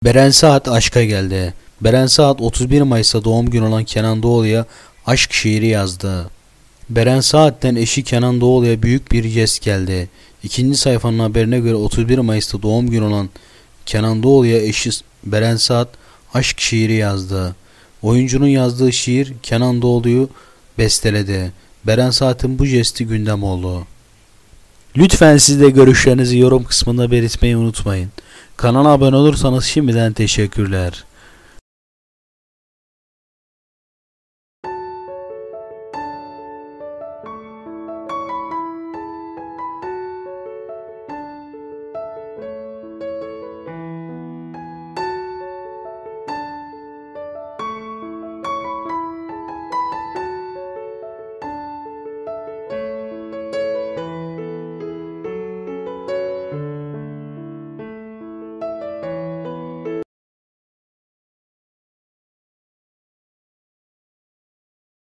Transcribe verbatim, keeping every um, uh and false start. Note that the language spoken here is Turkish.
Beren Saat aşka geldi. Beren Saat otuz bir Mayıs'ta doğum günü olan Kenan Doğulu'ya aşk şiiri yazdı. Beren Saat'ten eşi Kenan Doğulu'ya büyük bir jest geldi. İkinci sayfanın haberine göre otuz bir Mayıs'ta doğum günü olan Kenan Doğulu'ya eşi Beren Saat aşk şiiri yazdı. Oyuncunun yazdığı şiir Kenan Doğulu'yu besteledi. Beren Saat'in bu jesti gündem oldu. Lütfen siz de görüşlerinizi yorum kısmında belirtmeyi unutmayın. Kanala abone olursanız şimdiden teşekkürler.